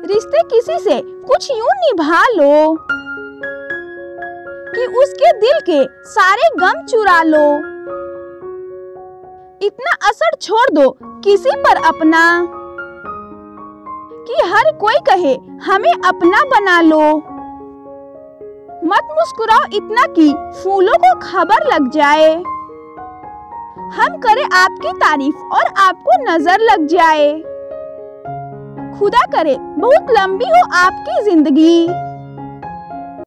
रिश्ते किसी से कुछ यूं निभा लो कि उसके दिल के सारे गम चुरा लो। इतना असर छोड़ दो किसी पर अपना कि हर कोई कहे हमें अपना बना लो। मत मुस्कुराओ इतना कि फूलों को खबर लग जाए, हम करें आपकी तारीफ और आपको नजर लग जाए। खुदा करे बहुत लंबी हो आपकी जिंदगी,